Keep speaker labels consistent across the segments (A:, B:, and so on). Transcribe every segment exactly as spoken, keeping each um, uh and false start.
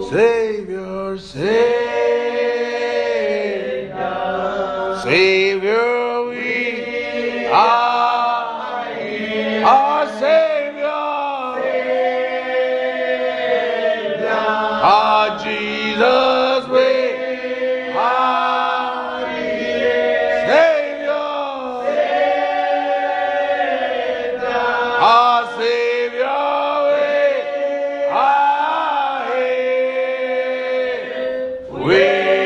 A: Savior, Savior, Savior, we are our Savior, our Jesus, we are Savior, our Savior, we are here. We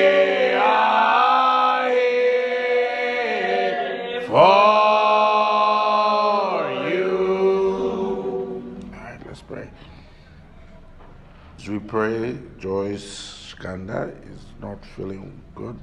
A: are here for you. All right, let's pray. As we pray, Joyce Skanda is not feeling good.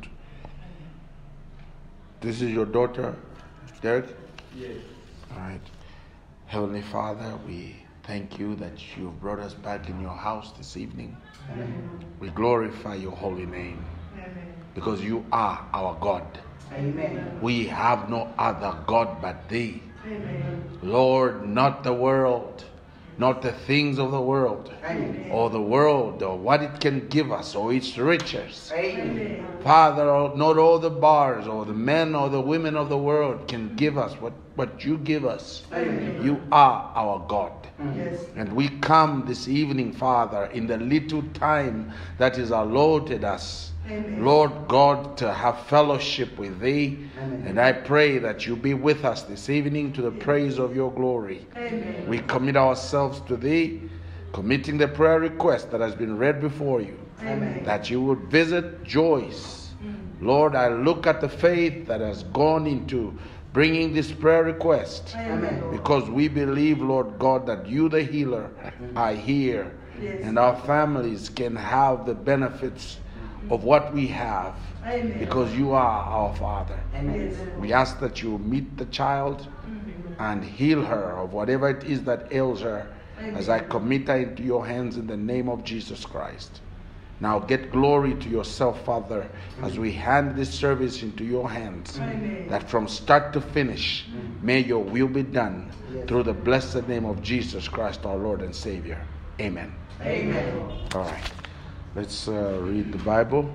A: This is your daughter, Derek?
B: Yes.
A: All right. Heavenly Father, we thank you that you brought us back in your house this evening.
B: Amen.
A: We glorify your holy name
B: Amen.
A: because you are our God.
B: Amen.
A: We have no other God but thee.
B: Amen.
A: Lord, not the world, not the things of the world,
B: Amen.
A: or the world, or what it can give us, or its riches.
B: Amen.
A: Father, not all the bars, or the men, or the women of the world can give us what, what you give us.
B: Amen.
A: You are our God.
B: Yes.
A: And we come this evening, Father, in the little time that is allotted us,
B: Amen.
A: Lord God, to have fellowship with thee.
B: Amen.
A: And I pray that you be with us this evening to the praise of your glory.
B: Amen.
A: We commit ourselves to thee, committing the prayer request that has been read before you,
B: Amen.
A: that you would visit Joyce. Lord, I look at the faith that has gone into bringing this prayer request,
B: Amen.
A: because we believe, Lord God, that you, the healer, are here,
B: Yes.
A: and our families can have the benefits of what we have,
B: Amen.
A: because you are our Father.
B: Amen.
A: We ask that you meet the child and heal her of whatever it is that ails her, as I commit her into your hands in the name of Jesus Christ. Now get glory to yourself, Father, as we hand this service into your hands,
B: Amen.
A: that from start to finish, may your will be done through the blessed name of Jesus Christ, our Lord and Savior. Amen.
B: Amen.
A: All right. Let's uh, read the Bible.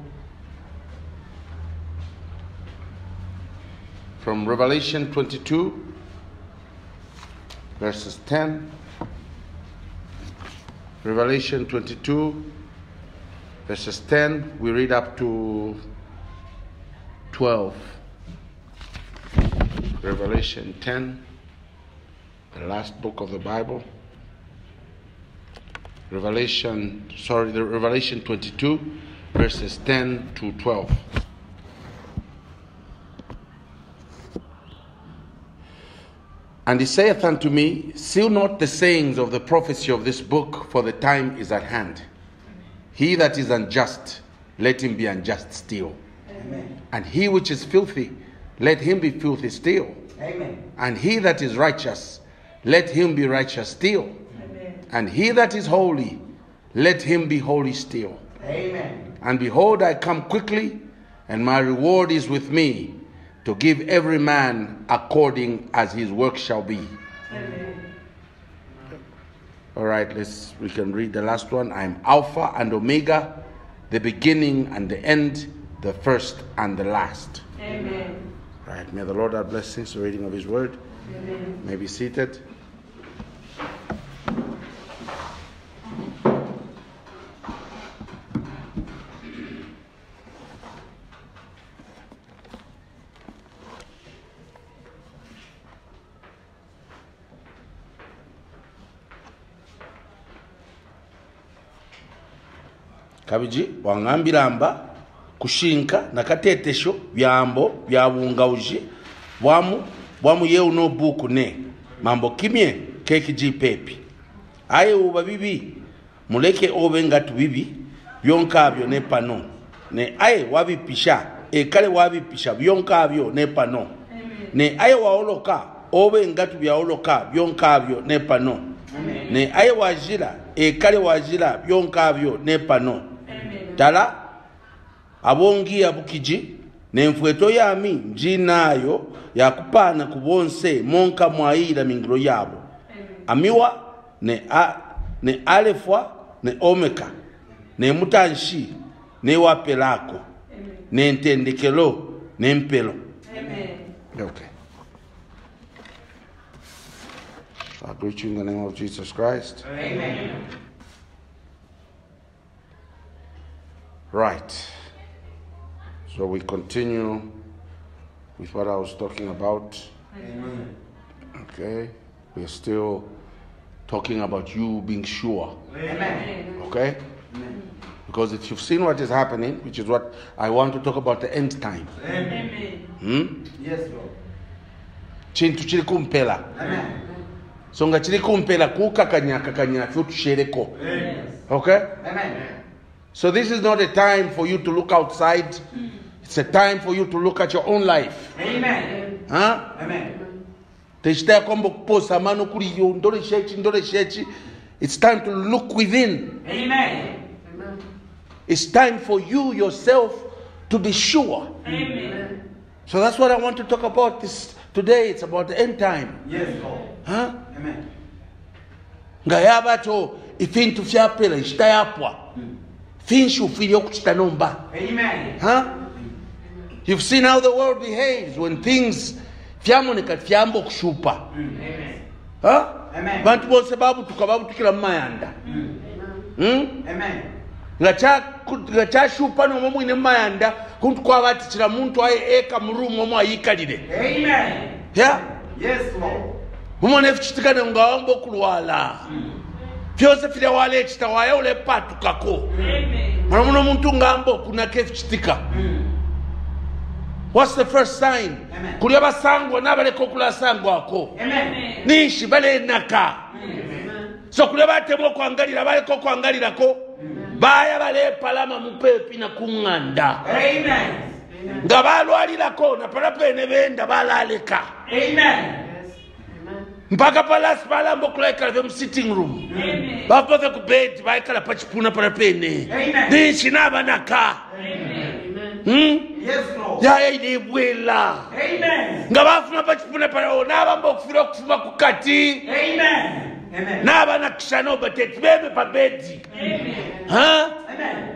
A: From Revelation twenty-two, verses ten. Revelation twenty-two, verses ten. We read up to twelve. Revelation ten, the last book of the Bible. Revelation, sorry, the Revelation twenty-two, verses ten to twelve. And he saith unto me, seal not the sayings of the prophecy of this book, for the time is at hand. He that is unjust, let him be unjust still.
B: Amen.
A: And he which is filthy, let him be filthy still.
B: Amen.
A: And he that is righteous, let him be righteous still.
B: Amen.
A: And he that is holy, let him be holy still.
B: Amen.
A: And behold, I come quickly, and my reward is with me, to give every man according as his work shall be.
B: Amen.
A: All right, let's we can read the last one. I am Alpha and Omega, the beginning and the end, the first and the last.
B: Amen.
A: All right, may the Lord add blessings to the reading of his word.
B: Amen.
A: May be seated. Kabiji wangambiramba kushinka na katetesho byambo byabungauji bwamu bwamu yeu no buku ne mambo kimye keki jipepi aye uba bibi muleke obe ngatu bibi byonkabyo ne pano ne aye wabipisha ekale wabipisha byonkabyo ne pano ne aye waoloka obe ngatu byaoloka byonkabyo ne pano ne aye wajira ekale wajira byonkabyo ne pano tala abongi abukiji nemfweto yami njinayo yakupana kubonse monka mwaira mingiro yabo amiwa ne a, ne alefwa ne omeka nemutanshi newapelako nentendekelo nempelo.
B: Amen.
A: Okay. I greet you in the name of Jesus Christ.
B: Amen.
A: Right. So we continue with what I was talking about.
B: Amen.
A: Okay. We're still talking about you being sure.
B: Amen.
A: Okay? Because if you've seen what is happening, which is what I want to talk about the end time.
B: Amen.
A: Hmm?
B: Yes, Lord.
A: Chintu chiri kumpela.
B: Amen.
A: Songa chiri kumpela kukakanya kakanya futushereko.
B: Yes.
A: Okay?
B: Amen.
A: So this is not a time for you to look outside. It's a time for you to look at your own life.
B: Amen.
A: Huh?
B: Amen.
A: Techitaya kwamba kuposa mano kuri yo ndole shechi ndole shechi. It's time to look within.
B: Amen.
A: It's time for you yourself to be sure.
B: Amen.
A: So that's what I want to talk about this today. It's about the end time.
B: Yes, Lord.
A: Huh?
B: Amen.
A: Ngayabato ifintu fyapela ishitayapwa. Finshu filio kuchitanomba.
B: Amen.
A: Huh? You've seen how the world behaves when things fyamoneka fyambo kushupa.
B: Amen.
A: Huh?
B: Amen.
A: Bantu bose babu tukababu tukila mayanda. Hmm?
B: Amen.
A: Ngacha shupa no momu ine mayanda kuntu kwa bati chila muntu aye eka murumu momu ayikalire.
B: Amen.
A: Yeah?
B: Yes, Lord.
A: Mumone fichitikane ngawambo kulwala. Fyose file wale chitawaya ule patu kako.
B: Amen.
A: Mwana muntu ngambo kuna kefi chitika. What's the first sign?
B: Amen.
A: Kulia basangwa nabale kokula sangwa ako.
B: Amen.
A: Nishi bale naka.
B: Amen.
A: So kulia batemo kuangalira bale ko kuangalira ko. Baya bale palama mupepi na kunganda.
B: Amen.
A: Ngabalo alilako na palapene benda balaleka.
B: Amen.
A: Mpaka palas pala mbokula ikala mu sitting room.
B: Amen.
A: Bapove ku bed baikala pachipuna palapene.
B: Amen.
A: Nishi naba naka.
B: Amen.
A: Hmm?
B: Yes, Lord.
A: Ya idibwela.
B: Amen.
A: Ngabafuna pachipuna pala naba mbokufira kufuma kukati.
B: Amen. Amen.
A: Naba nakishano bateti bebe pa bedi.
B: Amen.
A: Huh?
B: Amen.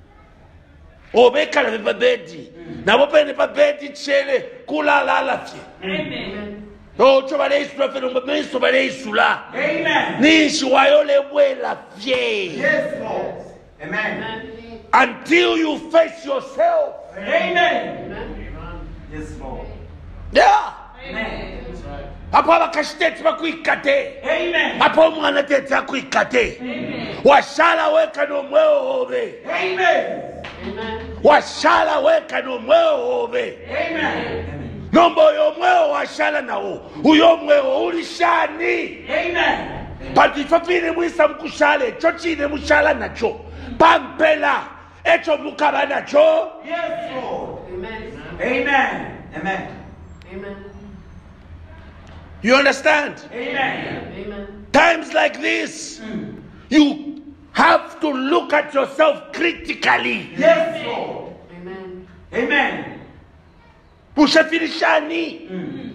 A: Obekala pa bedi. Nabo pene pa bedi chele kula la la fye.
B: Amen.
A: O chobale isula fere ngbemeso bale isula.
B: Amen.
A: Nishi wayole bwela fye.
B: Yes, Lord. Amen.
A: Until you face yourself.
B: Amen. Yes, Lord.
A: Yeah.
B: Amen.
A: Apo abakashiteti bakwikate.
B: Amen.
A: Apo omwana tete akwikate.
B: Amen.
A: Washala weka nomweo obe.
B: Amen.
A: Washala weka nomweo obe.
B: Amen.
A: Nombo yomweo washala nawo. Uyo mweo ulishani.
B: Amen.
A: Patifafine mwisa mkushale. Chochine mushala nacho. Pampela. Echo mukaba nacho.
B: Yes, Lord. Amen. Amen. Amen. Amen.
A: You understand?
B: Amen. Amen.
A: Times like this, mm. you have to look at yourself critically.
B: Yes, Lord. Amen. Amen.
A: Ushafirishani.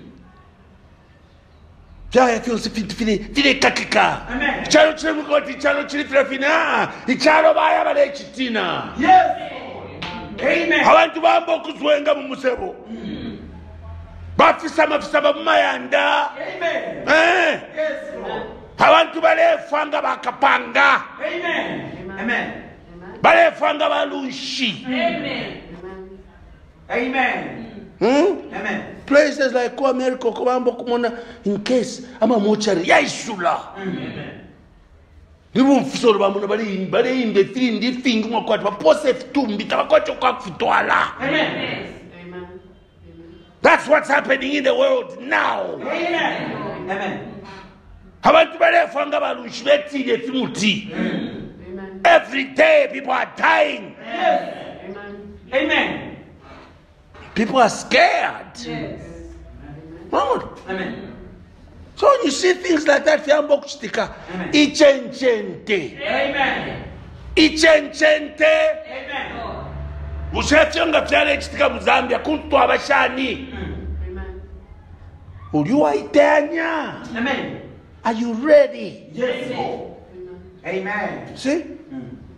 A: Jaya fyose fili fili kakika.
B: Amen.
A: Chalo chile mukoti chalo chile fila fina. Ichalo baya bale chitina.
B: Yes. Amen.
A: Abantu bambo kuzwenga mu musebo. Bafisa mafisa bamayanda.
B: Amen.
A: Eh.
B: Yes, Lord.
A: Abantu balefanga bakapanga.
B: Amen. Amen.
A: Balefanga balunshi.
B: Amen. Amen.
A: Hmm?
B: Amen.
A: Places like ko America ko bambo kumona in case ama mochari yaisula.
B: Amen.
A: Nibu mfisolo bambo bali bali imbe fili ndi fingi mwa kwatu bapose fitumbi tabakwacho kwa kufutwala.
B: Amen.
A: That's what's happening in the world now.
B: Amen. Amen.
A: Abantu balefanga balunshi betile fimuti.
B: Amen.
A: Every day people are dying.
B: Yes. Amen. Amen.
A: People are scared.
B: Yes.
A: Lord.
B: Amen.
A: So when you see things like that, fiambo kuchitika, ichenchente.
B: Amen.
A: Ichenchente.
B: Amen.
A: Mushafyonga fyale chitika mu Zambia kuntu abashani.
B: Amen.
A: Uliwa itanya.
B: Amen.
A: Are you ready?
B: Yes, Lord. Amen.
A: See?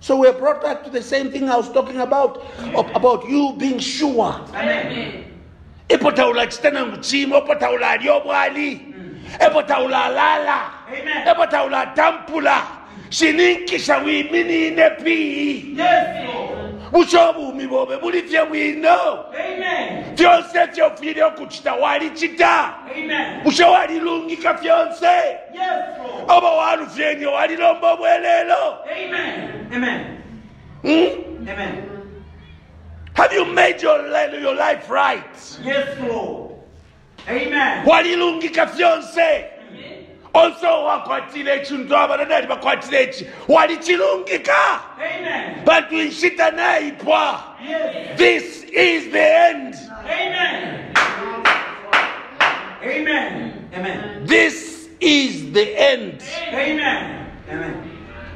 A: So we're brought back to the same thing I was talking about, of, about you being sure.
B: Amen.
A: Epotaula chitana nguchimo, epotaula aliobwali, epotaula lala, epotaula tampula, shininkisha wimini inepi.
B: Yes, Lord.
A: Bushobu mibobe, bulifye wino.
B: Amen.
A: Fyonse fyofile kuchita wali chita.
B: Amen.
A: Busho wali lungika fyonse.
B: Yes, Lord.
A: Oba walu fyenye wali lombo bwelelo.
B: Amen. Amen.
A: Hmm?
B: Amen.
A: Have you made your, li- your life right?
B: Yes, Lord. Amen.
A: Wali lungika fyonse. Also wakwatile chuntu abaradali bakwatile echi. Wali chilungika.
B: Amen.
A: But we shita naipwa.
B: Yes.
A: This is the end.
B: Amen. Amen. Amen.
A: This is the end.
B: Amen. Amen.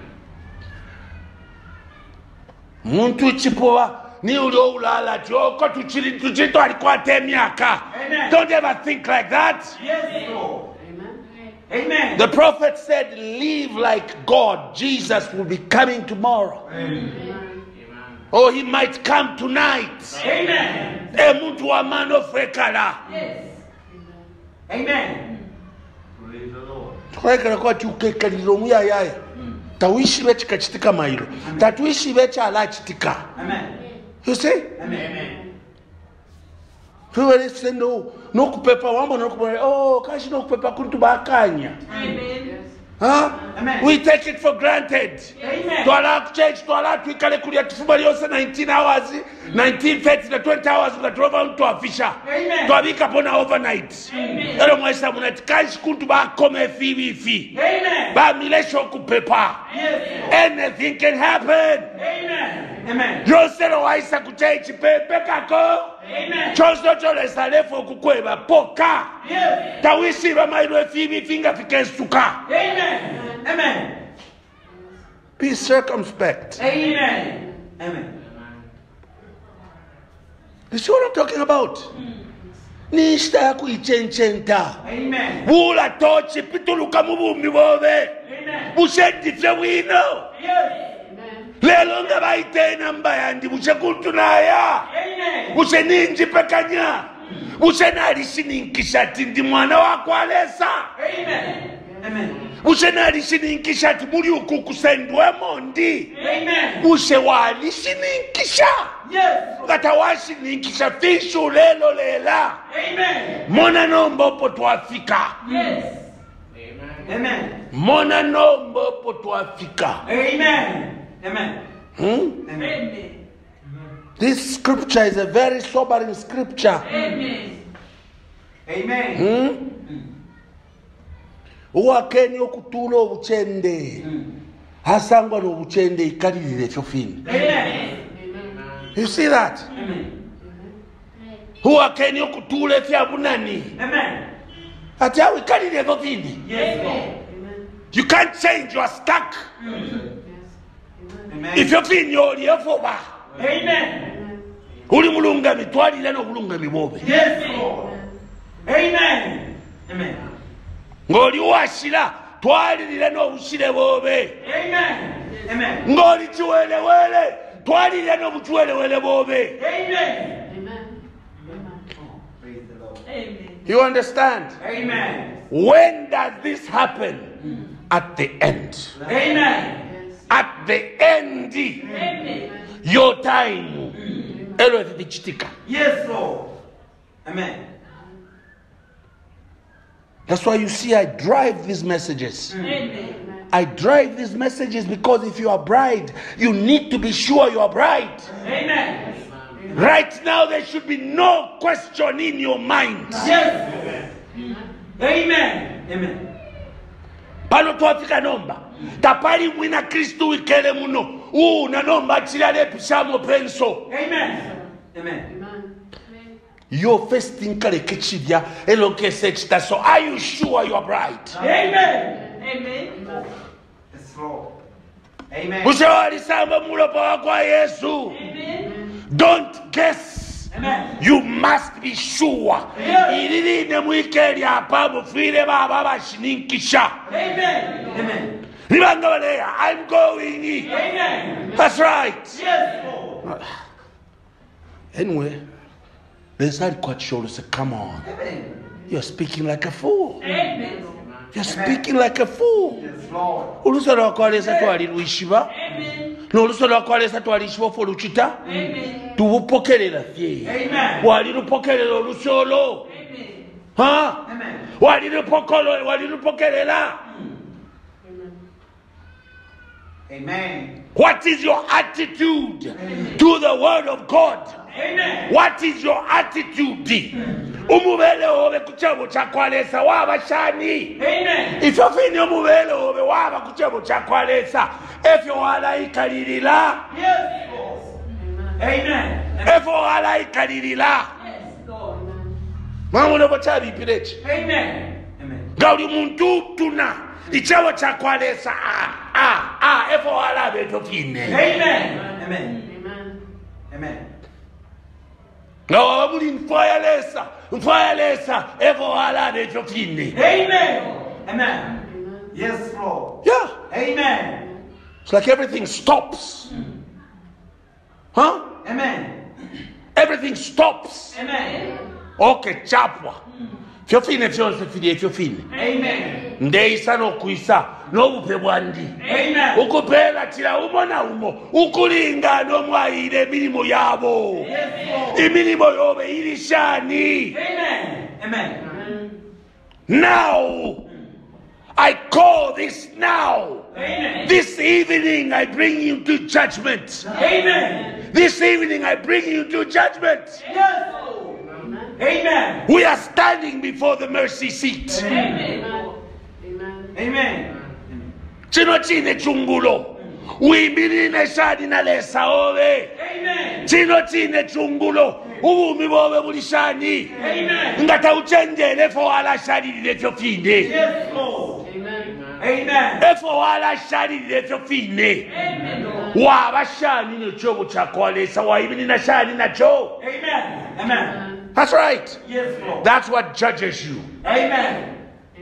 A: Muntu chipowa ni ulio ulala tioko tuchili tuchito alikwate emyaka.
B: Amen.
A: Don't ever think like that.
B: Yes, Lord. Amen.
A: The prophet said, live like God. Jesus will be coming tomorrow.
B: Amen.
A: Or he might come tonight.
B: Amen.
A: Emuntu wa mano frekala.
B: Yes. Amen.
C: Praise the Lord.
A: Tukaekala kwa tukekalilo muya yaya. Tawishi vechi kachitika mailo. Tatuishi vechi ala chitika.
B: Amen.
A: You see?
B: Amen.
A: Tuwele sendo no kupepa wambo no kupepa. Oh, kashi no kupepa kuntu bakanya.
B: Amen.
A: Huh?
B: Amen.
A: We take it for granted.
B: Amen.
A: Twala kuchange, twala tuikale kulia tufuma liyose nineteen hours, nineteen thirty na twenty hours ukatrova mtu afisha.
B: Amen.
A: Twabika pona overnight.
B: Amen.
A: Ero mwaisa munati kashi kuntu bakome fiwi fi.
B: Amen.
A: Ba milesho kupepa.
B: Yes.
A: Anything can happen.
B: Amen. Amen.
A: Yosero waisa kuchange pepe kako.
B: Amen.
A: Chozo chole salefo kukweba poka.
B: Yes.
A: Tawishi ba mailo fiwi finga fike suka.
B: Amen. Amen.
A: Be circumspect.
B: Amen. Amen.
A: You see what I'm talking about? Nishta kuichenchenta.
B: Amen.
A: Bula tochi pituluka mubumi bobe.
B: Amen.
A: Bushendi fye wino.
B: Yes.
A: Lelo nga baitena mbayandi bushe kuntunaya.
B: Amen.
A: Bushe ninji pekanya. Bushe nalishi ninkishati ndi mwana wakwalesa.
B: Amen. Amen.
A: Bushe nalishi ninkishati muri ukukusendwe mondi.
B: Amen.
A: Bushe walishi ninkisha.
B: Yes.
A: Ngata washi ninkisha fishu lelo lela.
B: Amen.
A: Mona nombo po twafika.
B: Yes. Amen. Amen.
A: Mona nombo po twafika.
B: Amen. Amen.
A: Hmm?
B: Amen.
A: This scripture is a very sobering scripture.
B: Amen. Amen.
A: Hmm? Uwakeni okutula obuchende. Hasangwa no obuchende ikalilire chofini.
B: Amen.
A: You see that?
B: Amen.
A: Uwakeni okutula efya bunani.
B: Amen.
A: Ati awi ikalilire chofini.
B: Yes, Lord.
A: You can't change, you are stuck.
B: Amen.
A: If you're feeling you're foba.
B: Amen.
A: Uli mulunga mitwali lano mulunga mibobe.
B: Yes, Lord. Amen. Amen.
A: Ngoli washira twali lano ushire bobe.
B: Amen. Amen.
A: Ngoli chiwele wele twali lano buchwele wele bobe.
B: Amen.
C: Praise the Lord.
B: Amen.
A: You understand?
B: Amen.
A: When does this happen? At the end.
B: Amen.
A: At the end.
B: Amen.
A: Your time. Elo vichitika.
B: Yes, Lord. Amen.
A: That's why you see I drive these messages.
B: Amen.
A: I drive these messages because if you are bride, you need to be sure you are bride.
B: Amen.
A: Right now there should be no question in your mind.
B: Yes. Amen. Amen.
A: Pano tuafika nomba. Tapali mwina Kristu wikele muno. Uu na nomba chilale pishamo penso.
B: Amen. Amen.
A: Your first thing kale kechidya eloke sechita. So are you sure you are bride?
B: Amen. Amen.
C: Yes, Lord. Amen.
A: Mushawari samba mulopa wakwa Yesu.
B: Amen.
A: Don't guess.
B: Amen.
A: You must be sure.
B: Yes.
A: Ilili ne mwikeli hapa mufile baba bashininkisha.
B: Amen. Amen.
A: Nibanga baleya, I'm going.
B: Amen.
A: That's right.
B: Yes, Lord.
A: Anyway, they said quite sure to say, come on.
C: Amen.
A: You're speaking like a fool.
B: Amen.
A: You're speaking like a fool.
C: Yes, Lord.
A: Ulusoro wakwalesa twali lwishiba.
B: Amen.
A: N'olusoro wakwalesa twali shiba fo luchita.
B: Amen.
A: Tubupokerera fye.
B: Amen.
A: Wali lupokerera olusolo.
B: Amen.
A: Ha?
C: Amen.
A: Wali lupokolo, wali lupokerera.
C: Amen.
A: What is your attitude to the word of God?
B: Amen.
A: What is your attitude? Umubele obe kuchebo chakwalesa wabashani.
B: Amen.
A: If you feel umubele obe waba kuchebo chakwalesa, if you alaikalilila,
B: Yes, Lord. Amen.
A: if you alaikalilila,
B: Yes, Lord.
A: mamu nebo chabi pirechi.
B: Amen.
C: Amen.
A: Gauli muntu tuna ichebo chakwalesa ah ah ah if you alabe to fine.
B: Amen.
C: Amen. Amen.
A: No, abuli mfayalesa, mfayalesa if you alabe to fine.
B: Amen.
C: Amen. Yes, Lord.
A: Yeah.
C: Amen.
A: It's like everything stops. Huh?
C: Amen.
A: Everything stops.
B: Amen.
A: Okay, chapwa. Fyo fine fyonse fili fyo fine.
B: Amen.
A: Ndeisa no kuisa no bupe bwandi.
B: Amen.
A: Ukupela tira umo na umo. Ukulinga no mwaile milimo yabo.
B: Yes, Lord.
A: Imilimo yobe ilishani.
B: Amen. Amen.
A: Now I call this now.
B: Amen.
A: This evening I bring you to judgment.
B: Amen.
A: This evening I bring you to judgment.
B: Yes, Lord. Amen.
A: We are standing before the mercy seat.
B: Amen.
C: Amen.
A: Chino chine chungulo. Uimbirine shadi na lesa ove.
B: Amen.
A: Chino chine chungulo. Uumi bobe mulishani.
B: Amen.
A: Ngata uchendele fo ala shadi lefyo fine.
B: Yes, Lord. Amen.
A: Efo ala shadi lefyo fine.
B: Amen, Lord.
A: Waba shani no chobo chakwalesa. Waibini na shani na cho.
B: Amen. Amen.
A: That's right.
B: Yes, Lord.
A: That's what judges you.
B: Amen.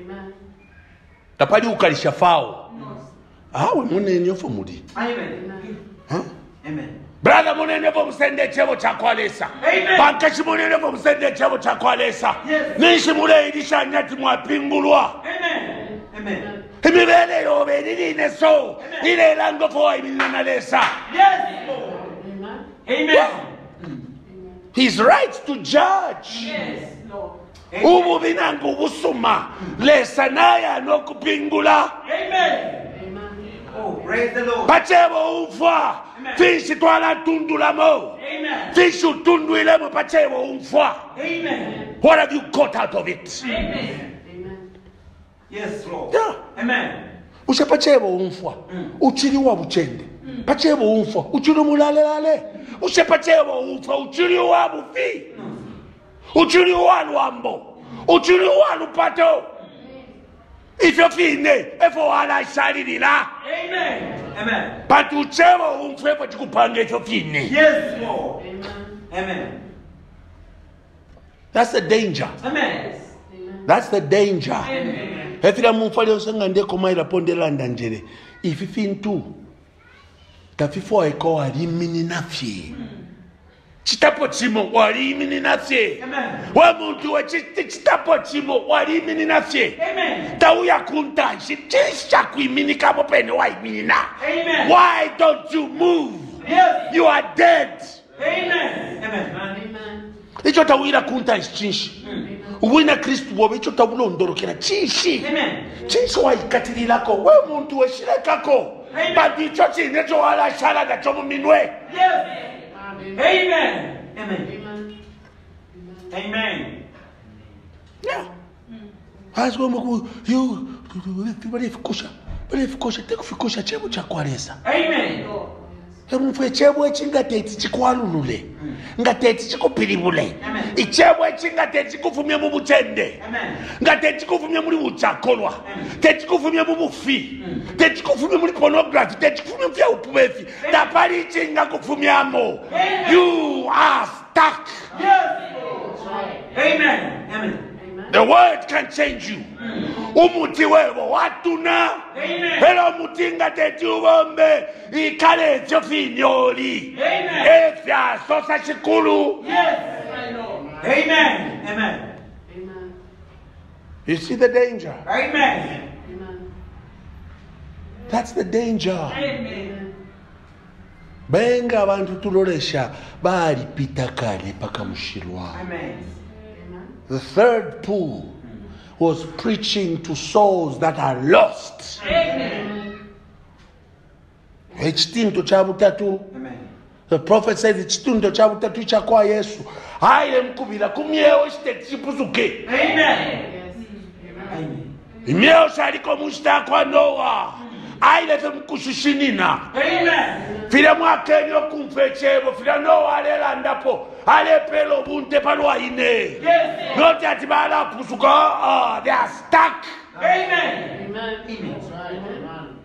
A: Tapali ukalisha fao. Ah, we munene ofo mudi.
C: Amen.
A: Huh?
C: Amen.
A: Brother munene fo msende chebo chakwalesa.
B: Amen.
A: Bankashi munene fo msende chebo chakwalesa.
B: Yes.
A: Nishi mule idisha nyati mwapingulwa.
B: Amen.
C: Amen.
A: Imibele yobe niline so. Nile lango fo imilina lesa.
B: Yes, Lord. Amen.
A: He's right to judge.
B: Yes, Lord.
A: Ubu binangu busuma. Lesa naya no kupingula.
B: Amen.
C: Oh, praise the Lord.
A: Pachebo ufa.
B: Amen.
A: Fishi twala tundula mo.
B: Amen.
A: Fishi utunduile mo pachebo ufa.
B: Amen.
A: What have you got out of it?
B: Amen.
C: Yes, Lord.
A: Yeah.
C: Amen.
A: Usha pachebo umfwa. Uchiri wa buchende. Pachebo umfwa. Uchiri mulale lale. Usha pachebo umfwa. Uchiri wa bufi. Uchiri wa luambo. Uchiri wa lupato. If you're feeling if you are shari la.
B: Amen.
C: Amen.
A: But uchebo umfwe pa chikupange if you're feeling.
C: Yes, Lord. Amen.
A: That's the danger.
B: Amen.
A: That's the danger.
B: Amen.
A: Hefira mumfali osengande komaira pondela ndanjere. If you feel too. Tafifo eko wali mini nafye. Chitapo chimo wali mini nafye.
B: Amen.
A: Wa muntu wa chitapo chimo wali mini nafye.
B: Amen.
A: Tauya kunta chisha kuimini kamo pene wa imini na.
B: Amen.
A: Why don't you move?
B: Yes.
A: You are dead.
B: Amen.
C: Amen.
A: Icho tawira kunta chinshi. Uwina Kristu bobe icho tabulo ndorokera chinshi.
B: Amen.
A: Chinshi wa ikatililako. We muntu we shirekako.
B: Amen.
A: But icho chinecho wala shala na chomu minwe.
B: Yes. Amen.
C: Amen. Amen.
A: Yeah. As we go, you, bali fukusha, bali fukusha, te kufukusha chebo cha kwaresa.
B: Amen.
A: Emufwe chebo echingateti chikwalulule. Ngateti chikupiribule.
C: Amen.
A: Ichebo echingateti chikufumye mu buchende.
C: Amen.
A: Ngateti chikufumye muri buchakolwa. Teti chikufumye mu bufi. Teti chikufumye muri pornography, teti chikufumye mfya upubefi. Tapali chinga kufumyamo. You are stuck.
B: Yes. Amen.
C: Amen.
A: The word can change you. Umuti wewe watuna.
B: Amen.
A: Hello mutinga teti ubombe. Ikale tyo finyoli.
B: Amen.
A: Efya sosa chikulu.
B: Yes, my Lord.
C: Amen. Amen.
D: Amen.
A: You see the danger?
C: Amen.
D: Amen.
A: That's the danger.
B: Amen.
A: Benga abantu tulolesha bali pita kale paka mushirwa.
C: Amen.
D: Amen.
A: The third pool was preaching to souls that are lost.
B: Amen.
A: Echitinto cha butatu.
C: Amen.
A: The prophet said echitinto cha butatu cha kwa Yesu. Haile mkubira kumyewo chite chipuzuke.
B: Amen.
D: Yes. Amen.
C: Amen.
A: Imyewo shaliko mushita kwa Noah. Haile fe mkushishinina.
B: Amen.
A: Fila mwakenyo kumfechebo. Fila Noah alela ndapo. Ale pelo bunte palwa ine.
B: Yes.
A: Not ati bala pusuka. Ah, they are stuck.
B: Amen.
D: Amen.
C: Amen.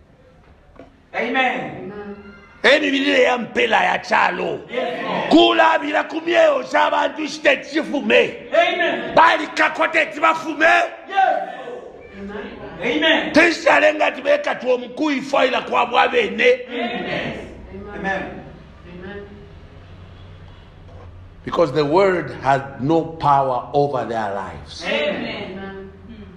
C: Amen.
D: Amen.
A: Eni vilile ya mpela ya chalo.
B: Yes, Lord.
A: Kula bila kumyeo shabantu ishite chifume.
B: Amen.
A: Bali kakote tibafume.
B: Yes. Amen.
A: Tishalenga tibeka tuo mkuu ifoila kwa wabene.
B: Amen.
C: Amen.
D: Amen.
A: Because the word has no power over their lives.
B: Amen.
D: Amen.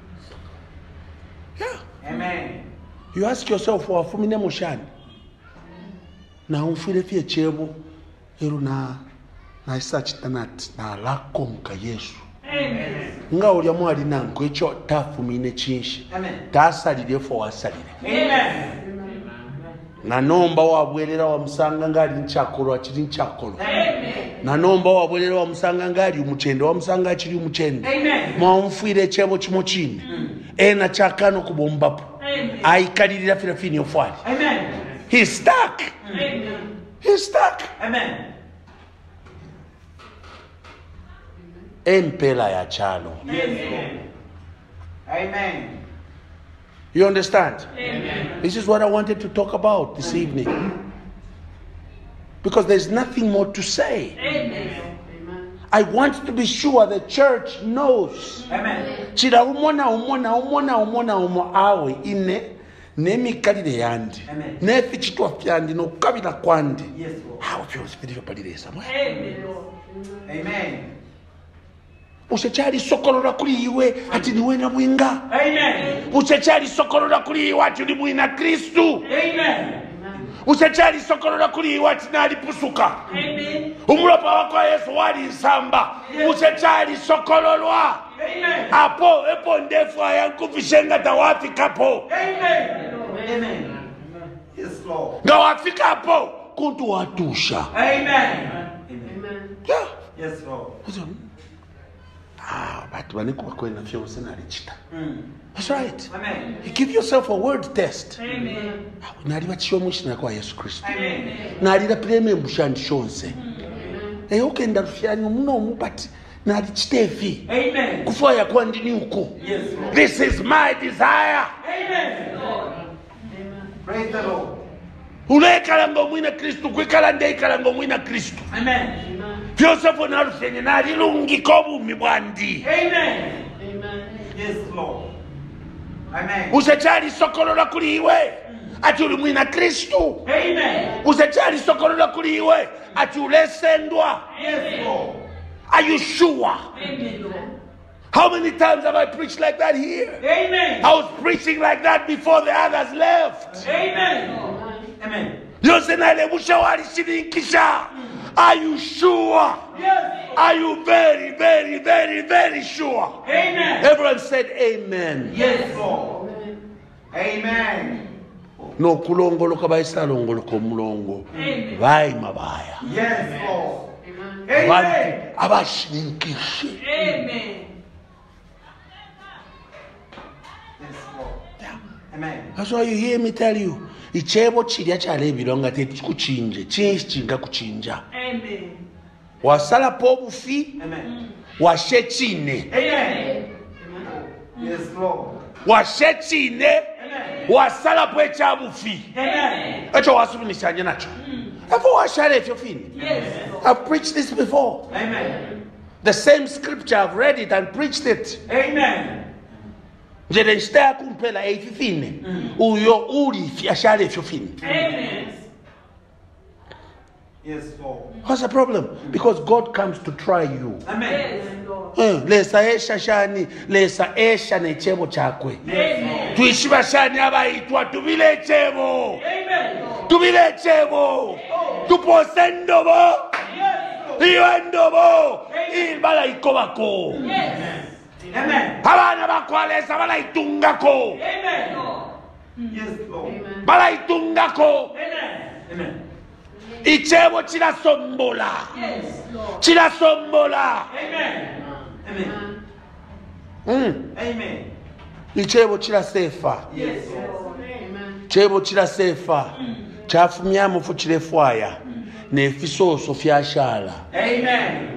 A: Yeah.
C: Amen.
A: You ask yourself, wafumine mushani. Na umfile fie chebo. Eru na na isa chitanat na lako mka Yesu.
B: Amen.
A: Nga ulia mwali nango echo tafumine chinshi.
C: Amen.
A: Tasalire fo wasalire.
B: Amen.
A: Na nomba wabwelera wa musanga ngali nchakolo achiri nchakolo.
B: Amen.
A: Na nomba wabwelera wa musanga ngali umuchende wa musanga achiri umuchende.
B: Amen.
A: Mwamfire chebo chimo chini. Ena chakano kubombapo.
B: Amen.
A: Aikalirira fira fini ofwali.
B: Amen.
A: He's stuck.
B: Amen.
A: He's stuck.
C: Amen.
A: Empela ya chalo.
C: Yes. Amen.
A: You understand?
B: Amen.
A: This is what I wanted to talk about this evening. Because there's nothing more to say.
B: Amen.
D: Amen.
A: I want to be sure the church knows.
C: Amen.
A: Chira umona umona umona umona umo awe ine nemikalire yandi.
C: Amen.
A: Nefi chitwa fyandi no kabila kwandi.
C: Yes, Lord.
A: How if you're spiritual paliresa.
B: Amen.
C: Amen.
A: Usechali sokolola kuli iwe ati niwe na mwinga.
B: Amen.
A: Usechali sokolola kuli iwe ati ni mwina Kristu.
B: Amen.
A: Usechali sokolola kuli iwe ati nali pusuka.
B: Amen.
A: Umulopa wako Yesu wali nsamba. Usechali sokololwa.
B: Amen.
A: Apo epo ndefu ayankufishenga tawafika po.
B: Amen.
C: Amen. Yes, Lord.
A: Nga wafika hapo kuntu watusha.
B: Amen.
C: Amen.
A: Yeah.
C: Yes, Lord.
A: Ah, but baniko bakwena fyo senali chita.
C: Mm.
A: That's right.
C: Amen.
A: You give yourself a word test.
B: Amen.
A: Nali bachisho mushina kwa Yesu Kristo.
C: Amen.
A: Nali la preme mushandi shonse. Eh okenda rufyanyu muno mubati nali chitevi.
B: Amen.
A: Kufoya kwa ndini uko.
C: Yes, Lord.
A: This is my desire.
B: Amen.
C: Praise the Lord.
A: Ulekala ngomwina Kristo kwikala ndeikala ngomwina Kristo.
B: Amen.
A: Fyosefo narufyenye nali lungi kobumi bwandi.
B: Amen.
C: Yes, Lord. Amen.
A: Usechali sokolola kuli iwe ati uli mwina Kristo.
B: Amen.
A: Usechali sokolola kuli iwe ati ulesendwa.
B: Yes,
C: Lord.
A: Are you sure?
B: Amen, Lord.
A: How many times have I preached like that here?
B: Amen.
A: I was preaching like that before the others left.
B: Amen.
C: Amen.
A: Yose nalebusha walishirinkisha. Are you sure?
B: Yes.
A: Are you very, very, very, very sure?
B: Amen.
A: Everyone said amen.
B: Yes,
C: Lord. Amen.
A: No kulongoloka baisalongoloka omulongo.
B: Amen.
A: Vai mabaya.
C: Yes, Lord.
A: Abantu
C: Amen.
A: abashirinkishe.
B: Amen.
C: Yes, Lord. Amen.
A: That's why you hear me tell you. Ichebo chilya chalebiro nga tekuchinje. Chinji chinga kuchinja.
B: Amen.
A: Wasala po bufi.
C: Amen.
A: Washechine.
B: Amen.
C: Yes, Lord.
A: Washechine.
C: Amen.
A: Wasala po echa bufi.
B: Amen.
A: Echo wasubinisha nacho. Evo washale efyo fini.
B: Yes.
A: I've preached this before.
C: Amen.
A: The same scripture, I've read it and preached it.
C: Amen.
A: Nje nishita kumpela eighty-fine. Uyo uri ashale fifine.
B: Amen.
C: Yes, Lord.
A: What's the problem? Because God comes to try you.
C: Amen.
B: Yes, Lord.
A: Eh, lesa esha shani, lesa esha nechebo chakwe.
B: Amen.
A: Tuishiba shani abaitwa tubile chebo.
B: Amen.
A: Tubile chebo. Tuposendo bo.
B: Yes, Lord.
A: Iwendo bo. Ibala ikobako.
B: Yes.
C: Amen.
A: Abana bakwalesa bala itungako.
B: Amen, Lord.
C: Yes, Lord.
D: Amen.
A: Bala itungako.
B: Amen.
C: Amen.
A: Ichebo chila sombola.
B: Yes, Lord.
A: Chila sombola.
C: Amen. Amen.
A: Mm.
C: Amen.
A: Ichebo chila sefa.
C: Yes, Lord.
D: Amen.
A: Chebo chila sefa. Chafumyamu fu chile fwaya. Nefisoso fyashala.
C: Amen.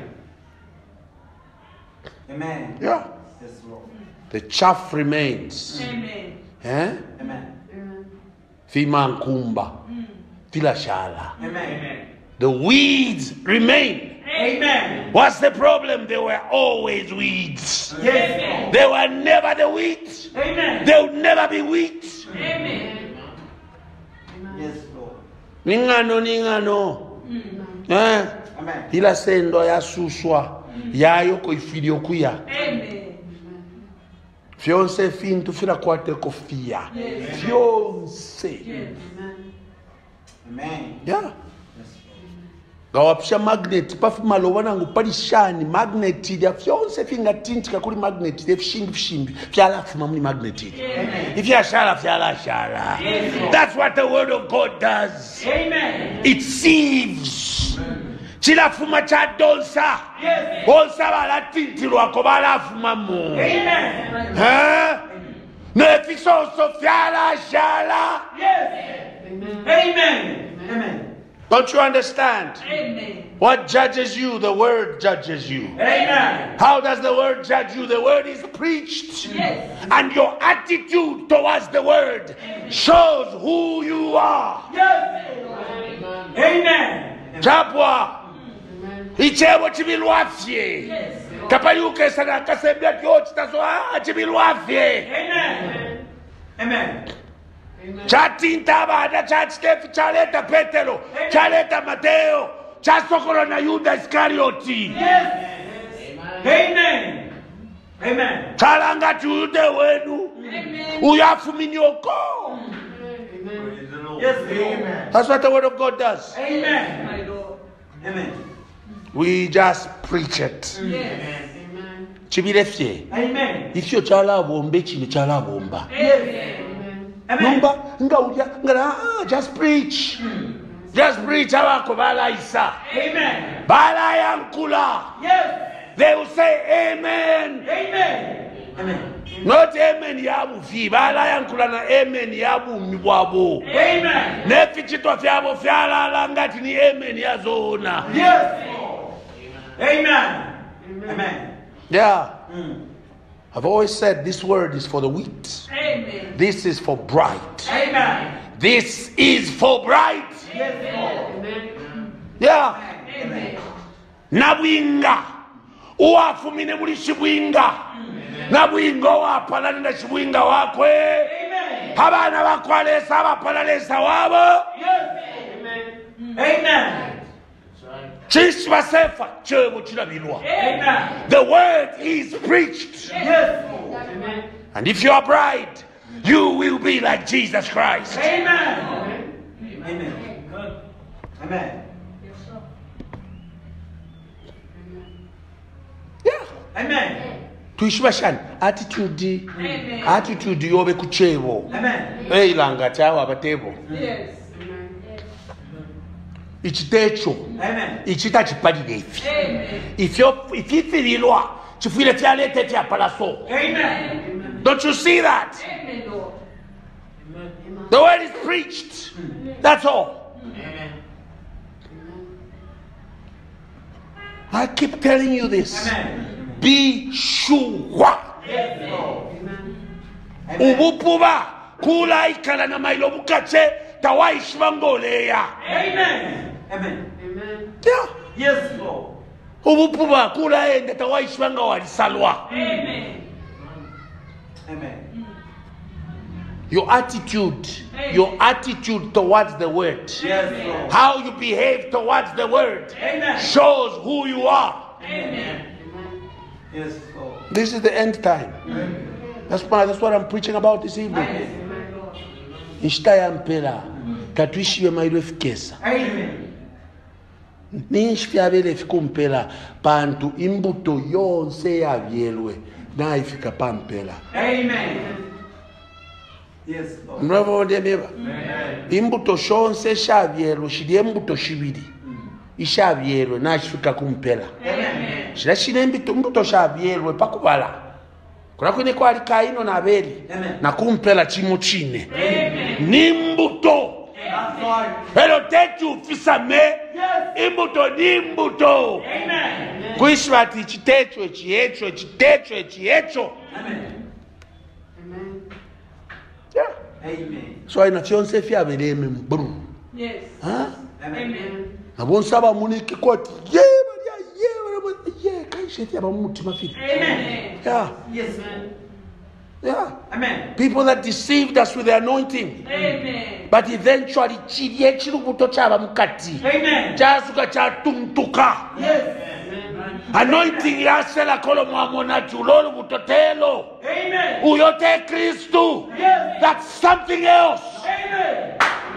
C: Amen.
A: Yeah.
C: Yes, Lord.
A: The chaff remains.
B: Amen.
A: Eh?
C: Amen.
D: Amen.
A: Fimankumba. Filashala.
C: Amen.
A: The weeds remain.
C: Amen.
A: What's the problem? They were always weeds.
C: Yes, Lord.
A: They were never the wheat.
C: Amen.
A: They would never be wheat.
B: Amen.
C: Yes, Lord.
A: Ningano ningano. Eh?
C: Amen.
A: Ila sendo ya suswa. Yayo koifilio kuya.
B: Amen.
A: Fionse fintu fila kwate kofia. Fionse.
B: Yes.
D: Amen.
C: Amen.
A: Yeah.
C: Yes,
A: Gawapisha magnet pafu malowana ngupalishani magnet ya fionse finga tinti kakuli magnet ya fishimbi fishimbi fyala fuma muni magnet.
C: Amen.
A: If you are shala fyala shala.
C: Yes, Lord.
A: That's what the word of God does.
C: Amen.
A: It sieves. Chila fuma cha donsa.
C: Yes.
A: Onsa bala tinti lwako bala fuma mo.
C: Amen.
A: Huh? Nefisoso fyala shala.
C: Yes.
D: Amen.
C: Amen. Amen.
A: Don't you understand?
B: Amen.
A: What judges you? The word judges you.
C: Amen.
A: How does the word judge you? The word is preached.
B: Yes.
A: And your attitude towards the word shows who you are.
C: Yes. Amen.
A: Chapwa.
D: Amen.
A: Ichebo chibilwafye.
B: Yes.
A: Kapayuke sana kasembia kyo chitaso ah chibilwafye.
C: Amen. Amen.
D: Amen.
A: Chatinta bada chatstefi chaleta Petero, chaleta Mateo, chasokolo na Yuda Iskarioti.
C: Yes. Amen. Amen.
A: Chalanga tude wenu.
B: Amen.
A: Uyafuminioko.
D: Amen.
C: Yes. Amen.
A: That's what the word of God does.
C: Amen.
B: My Lord.
C: Amen.
A: We just preach it.
B: Yes.
D: Amen.
A: Chibirefye.
C: Amen.
A: Ifyo chala bombe chini chala bomba.
B: Amen.
C: Amen.
A: Numba nga uja ngara ah, just preach. Just preach abako bala isa.
C: Amen.
A: Bala yankula.
C: Yes.
A: They will say amen.
C: Amen. Amen.
A: Not amen yabu fi bala yankula na amen yabu mibwabo.
C: Amen.
A: Nefi chitwa fyabo fyala ngati ni amen yazona.
C: Yes. Amen. Amen.
A: Yeah.
C: Mm.
A: I've always said this word is for the wheat.
B: Amen.
A: This is for bright.
C: Amen.
A: This is for bright.
C: Yes, Lord.
D: Amen.
A: Yeah.
B: Amen.
A: Nabwinga. Uwafumine muri shibwinga. Nabwinga wapalani na shibwinga wakwe.
C: Amen.
A: Habana bakwalesa abapalalesa wabo.
C: Yes. Amen.
A: Chish basefa chebo chirabilwa.
C: Amen.
A: The word is preached.
C: Yes.
D: Amen.
A: And if you are bright, you will be like Jesus Christ.
C: Amen. Amen. Amen.
A: Yeah.
C: Amen.
A: Tuishibashani attitude
B: Amen.
A: attitude yobe kuchebo.
C: Amen.
A: Hey langa chawa abatebo.
B: Yes.
A: Ichitecho.
C: Amen.
A: Ichita chipalide ifi.
B: Amen.
A: Ifyo ififililwa chifile fyalete fya palaso.
C: Amen.
A: Don't you see that?
B: Amen, Lord.
A: The word is preached. That's all. I keep telling you this.
C: Amen.
A: Be sure.
C: Yes, Lord. Amen.
A: Ubupuba kula ikala na mailo bukache tawaishi bangoleya.
C: Amen. Amen.
D: Amen.
A: Yeah.
C: Yes, Lord.
A: ubuphu bakho ulaenda tawayishwanga walisalwa.
B: Amen.
C: Amen.
A: Your attitude, your attitude towards the word,
C: Yes, Lord.
A: how you behave towards the word,
C: Amen.
A: shows who you are.
B: Amen.
C: Yes, Lord.
A: This is the end time. That's why that's what I'm preaching about this evening.
B: Amen, Lord.
A: Nshitaya mpela tatuishiwe mailo efikesa.
C: Amen.
A: Ninshifyabele efikumpela pantu imbuto yonse yavyelwe na ifika pampela.
C: Amen. Yes, Lord.
A: Mnavonde meba.
C: Amen.
A: Imbuto shonse shavyelwe shili embuto shibiri. Ishavyelwe na shifika kumpela.
C: Amen.
A: Shila shine mbuto mbuto shavyelwe pakubala. Kuna kwene kwa Kaino na Abeli
C: Amen.
A: na kumpela chimo chine.
B: Amen.
A: Nimbuto.
C: That's right.
A: Hello tetu fisame.
C: Yes.
A: Imbuto nimbuto.
C: Amen.
A: Kuishwati chitecho chiecho chitecho chiecho.
C: Amen.
D: Amen.
A: Yeah.
C: Amen.
A: So ina fyonse fyabeleme mbru.
B: Yes.
A: Huh?
C: Amen.
B: Amen.
A: Nabonsaba munike kwati ye balia ye balia ye kaisheti abamutima fili.
B: Amen.
A: Yeah.
C: Yes.
A: Yeah.
C: Amen.
A: People that deceived us with the anointing.
B: Amen.
A: But eventually chiriye chirubuto chaba mukati.
C: Amen.
A: Chasuka chatumtuka.
C: Yes.
A: Anointing yasela kolo mwamona chulolo butotelo.
C: Amen.
A: Uyote Kristu.
C: Yes.
A: That's something else.
C: Amen.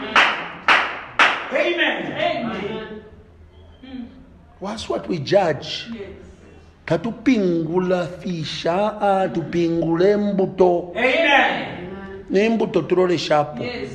C: Amen.
B: Amen.
A: What's what we judge?
B: Yes.
A: Katupingula fisha a tupingule mbuto.
C: Amen.
A: Ni mbuto turole shapo.
B: Yes.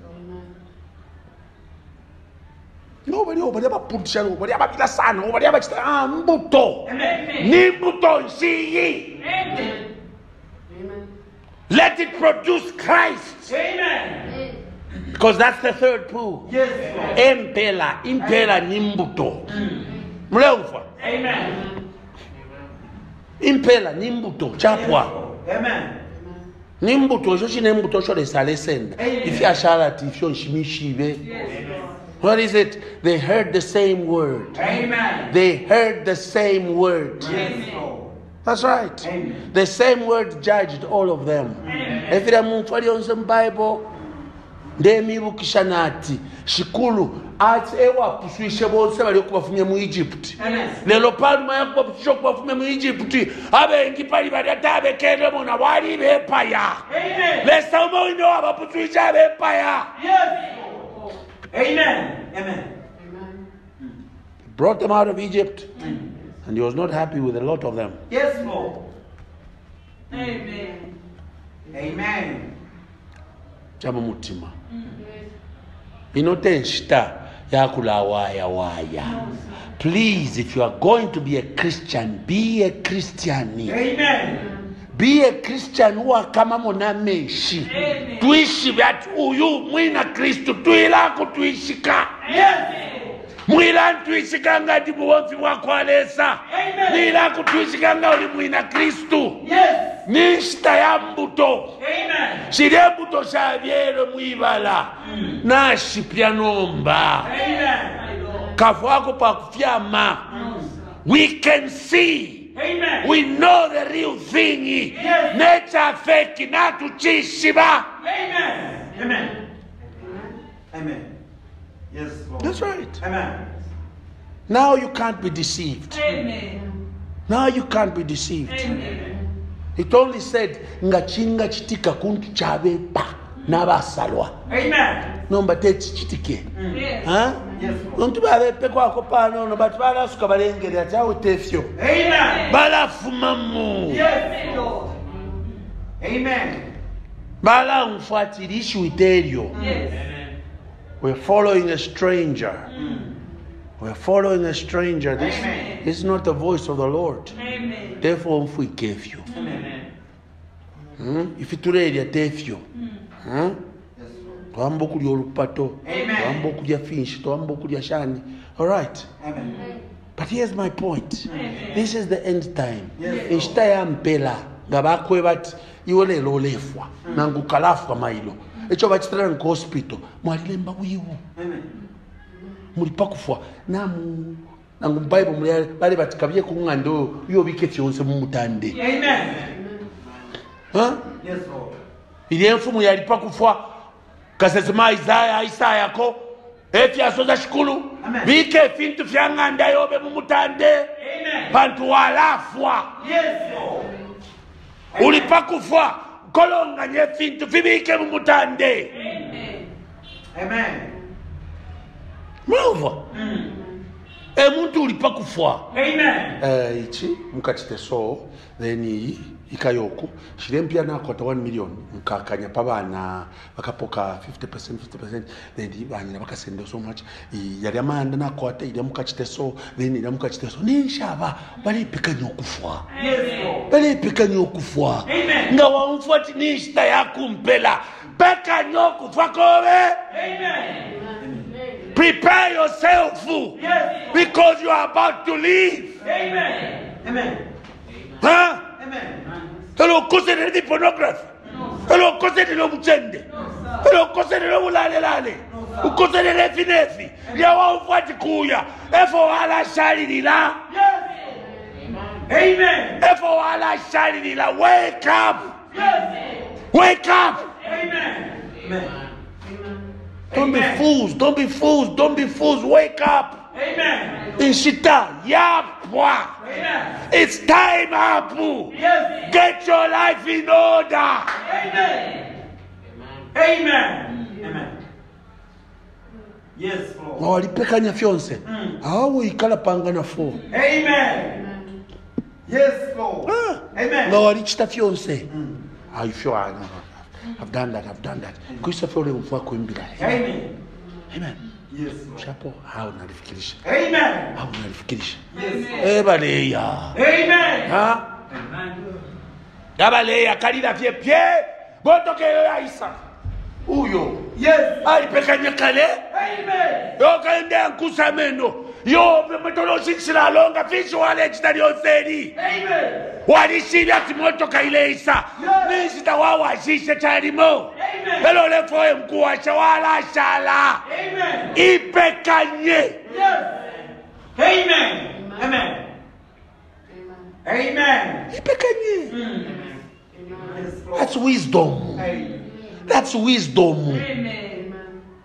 A: Nobody nobody abaputisha nobody ababila sana nobody abachita ah mbuto.
B: Amen.
A: Ni mbuto nsiyi.
B: Amen.
D: Amen.
A: Let it produce Christ.
C: Amen.
A: Because that's the third proof.
C: Yes, Lord.
A: Impela, impela ni mbuto. Mleufa.
C: Amen.
A: Impela ni mbuto chapwa.
C: Amen.
A: Ni mbuto so chine mbuto so lesale senda.
C: Amen.
A: If ya sharati if yo nshimishibwe.
B: Yes, Lord.
A: What is it? They heard the same word.
C: Amen.
A: They heard the same word.
C: Yes, Lord.
A: That's right.
C: Amen.
A: The same word judged all of them. If you move for the Bible, they mibukisha nati shikulu ati ewa puswishe bonse bali kubafunye mu Egypt.
C: Amen.
A: Lelo palma yakuba pusho kubafunye mu Egypt. Abe ngipali bali atabe kende mona wali bepaya.
C: Amen.
A: Lesa umo ino abapuswisha bepaya.
C: Yes. Amen. Amen.
D: Amen.
A: Brought them out of Egypt. And he was not happy with a lot of them.
C: Yes, Lord.
B: Amen.
C: Amen.
A: Chama mutima. Inotenshita yakula waya waya. Please, if you are going to be a Christian, be a Christian.
C: Amen.
A: Be a Christian who are kama mona meshi.
B: Amen.
A: Tuishi vyatu uyu mwina Kristu tuila kutuishika.
C: Yes.
A: Mwila tuishika ngati buwonfi wakwalesa.
C: Amen.
A: Mwila kutuishika nga uli mwina Kristu.
C: Yes.
A: Nishita ya mbuto.
C: Amen.
A: Shile mbuto shavyele mwibala. Nashi pya nomba.
C: Amen.
A: Kafu wako pa kufyama. We can see.
C: Amen.
A: We know the real thing.
C: Yes.
A: Nature fake na tuchishiba.
C: Amen. Amen. Amen. Yes, Lord.
A: That's right.
C: Amen.
A: Now you can't be deceived.
B: Amen.
A: Now you can't be deceived.
B: Amen.
A: It only said ngachinga chitika kuntu chabepa nabasalwa.
C: Amen.
A: Nomba teti chitike.
B: Yes.
A: Huh?
C: Yes, Lord.
A: Untu babepe kwako pano no but balasuka balengere ati awo tefyo.
C: Amen.
A: Balafumamu.
C: Yes,
B: Lord.
C: Amen.
A: Bala mfuatilishi witerio.
B: Yes.
A: We're following a stranger. We're following a stranger. This
C: Amen.
A: is not the voice of the Lord.
B: Amen.
A: Therefore, if we gave you,
C: Amen.
A: hmm? if you today are tefyo, hmm?
C: Yes, Lord.
A: Tuambo kulya olupato,
C: Amen.
A: tuambo kulya finch, tuambo kulya shani. All right.
C: Amen.
A: But here's my point.
B: Amen.
A: This is the end time.
C: Yes,
A: Ishita ya mpela ngabakwe bati iwole lolefwa nangu kalafwa mailo. Echo bachitara nko hospital mwalilemba wiwu.
C: Amen.
A: Mulipakufwa namu nangu Bible muli bali batikabye kungando yo bike kyonse mu mutande.
C: Amen.
A: Huh?
C: Yes, Lord.
A: Ile mfumu yalipa kufa kasema Isaya Isaya ko efya soza shikulu bike fintu fyanganda yobe mu mutande.
C: Amen.
A: Bantu walafwa.
C: Yes, Lord.
A: Ulipa kufa kolonga nye fintu fibike mu mutande.
B: Amen.
C: Amen.
A: Mova.
C: Mm.
A: E muntu ulipa kufa.
C: Amen.
A: Eh ichi mukachite so then ikayoku shirempia na kota one million mkakanya pabana bakapoka fifty percent fifty percent then banyina bakasende so much yali amanda na kota ile mukachite so then ile mukachite so ninshaba bali pikanya okufa.
C: Yes, Lord.
A: Bali pikanya okufa.
C: Amen.
A: Nga wamfuati nishita yakumpela pikanya okufa kobe.
C: Amen.
A: Prepare yourself
C: Yes.
A: because you are about to leave.
C: Amen. Amen.
A: Huh?
C: Amen.
A: Hello, consider the pornography. Hello, consider the mutende. Hello, consider the ulale lale. Consider the finefi. Ya wa ufati kuya. Efo wala shali nila.
C: Yes. Amen.
A: Efo wala shali nila. Wake up.
C: Yes.
A: Wake up.
C: Amen. Amen.
A: Don't be
C: Amen.
A: fools. Don't be fools. Don't be fools. Wake up.
C: Amen.
A: Inshita. Yapwa.
C: Amen.
A: It's time, Apu.
C: Yes.
A: Get your life in order.
C: Amen. Amen. Amen. Yes, Lord.
A: Walipekanya fyonse.
C: Mm.
A: Awo ikala pangana fo.
C: Amen. Yes, Lord.
A: Ah.
C: Amen.
A: Nga walichita fyonse.
C: Mm.
A: I feel I know. I've done that. I've done that. Kuisa fyo leo mfua kuimbira.
C: Amen.
A: Amen.
C: Yes, Lord.
A: Chapo hao nalifikirisha.
C: Amen.
A: Hao nalifikirisha.
C: Yes, Lord.
A: Ebaleya.
C: Amen.
A: Ha? Gabaleya kalila fye pye. Botoke ya Isa. Uyo.
C: Yes.
A: Alipekanya kale.
C: Amen.
A: Yo kaende ankusa meno. Yo metolo shisira longa fishi wale chitari oseri.
C: Amen.
A: Walishibya timoto kaile Isa.
C: Yes.
A: Nisita wawa shishe charimo.
C: Amen.
A: Hello le foe mkuwa shawala shala.
C: Amen.
A: Ipekanye.
C: Yes. Amen. Amen. Amen.
A: Ipekanye.
C: Mm. Yes, Lord.
A: That's wisdom.
C: Amen.
A: That's wisdom.
B: Amen.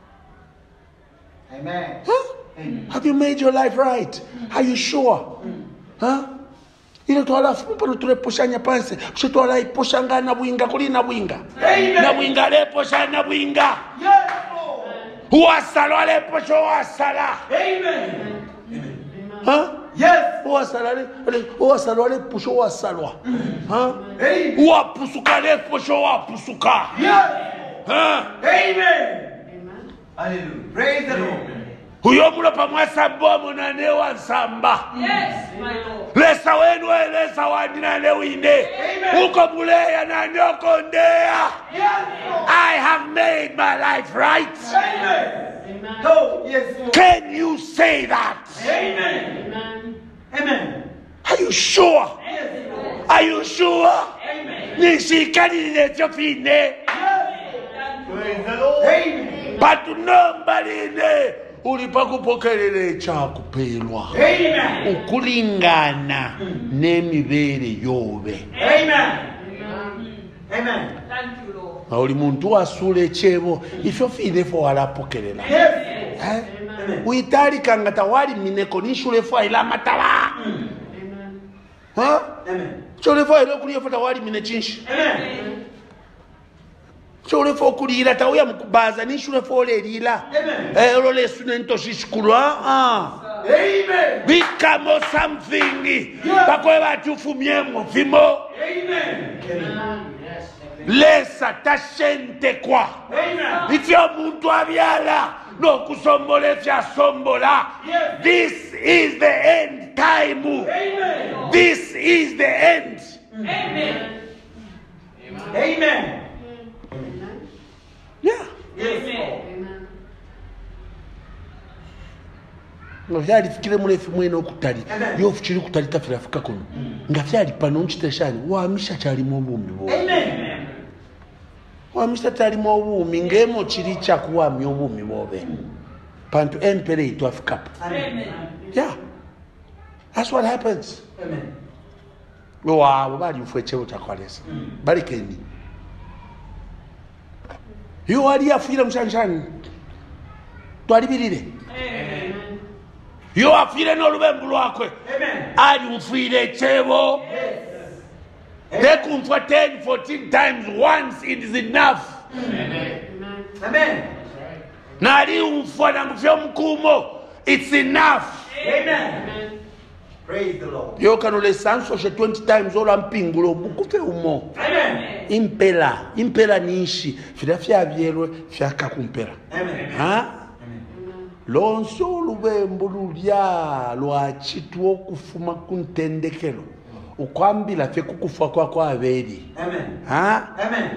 C: Amen.
A: Huh?
C: Amen.
A: Have you made your life right? Are you sure? Huh? Ile twala fupa tuleposhanya panse. Shitwala iposhanga na bwinga kuli na bwinga.
C: Amen.
A: Na bwinga leposhanya na bwinga.
C: Yes, Lord.
A: Huasala leposho wasala.
C: Amen.
A: Huh?
C: Yes.
A: Huasala le huasala leposho wasalwa. Huh?
C: Amen.
A: Huapusuka leposho wapusuka.
C: Yes.
A: Huh?
C: Amen. Hallelujah. Praise the Lord.
A: Huyo mula pamwasa bomu na newa nsamba.
B: Yes, my Lord.
A: Lesa wenu lesa wandina lewinde.
C: Amen.
A: Uko muleya na nyoko ndea.
C: Yes, Lord.
A: I have made my life right.
C: Amen. Oh, yes, Lord.
A: Can you say that?
C: Amen. Amen.
A: Are you sure?
C: Yes, Lord.
A: Are you sure?
C: Amen.
A: Nishikani nechofine.
C: Yes. Praise the Lord. Amen.
A: Batu nomba line. Ulipa kupokelele cha kupelwa.
C: Amen.
A: Ukulingana nemibere yobe.
C: Amen. Amen.
B: Thank you, Lord.
A: Oli muntu asule chebo ifyo fine fo walapokelela.
C: Yes.
A: Eh?
C: Amen.
A: Uitali kanga tawali mineko ni shule fo ila matawa. Ha?
C: Amen.
A: Shule fo ilo kuliye fo tawali mine chinshi.
C: Amen.
A: Shule fo kulira tawya mkubaza ni shule fo le lila.
C: Amen.
A: Eh lo le sunento shishikulu ah.
C: Amen.
A: Bikamo something. Bakwe batufu myemo vimo.
C: Amen.
A: Lesa tashente kwa.
C: Amen.
A: Ifyo muntu abyala no kusombola fya sombola.
C: Yes.
A: This is the end time.
C: Amen.
A: This is the end.
B: Amen.
C: Amen.
A: Yeah.
C: Yes, Lord.
A: No yali fikire mulefu mwene okutali.
C: Amen.
A: Yo fikiri kutali tafira Afrika kono. Nga fyali pano nchiteshani wa misha chali mu bumi bo.
C: Amen.
A: Wa misha chali mu bumi ngemo chiri cha kuwa mu bumi bobe. Pantu empere itu Afrika.
C: Amen.
A: Yeah. That's what happens.
C: Amen.
A: Wow, bali ufwe cheo chakwalesa. Bali kendi. You wali afira mshanshani. Twalibirire.
B: Amen.
A: You afire n'olubembu lwakwe.
C: Amen.
A: Ali ufire chebo. They come for ten, fourteen times. Once it is enough.
C: Amen. Amen.
A: Nali ufwa na mfyo mkumo. It's enough.
C: Amen. Praise the Lord.
A: Yo kanole sanso she twenty times ola mpingulo bukufe umo.
C: Amen.
A: Impela, impela nishi. Fida fya byerwe fya kakumpela.
C: Amen.
A: Ha? Lonso lubembu lulya lwa chitwo kufuma kuntendekelo. Ukwambila fe kukufa kwa kwa abeli.
C: Amen.
A: Ha?
C: Amen.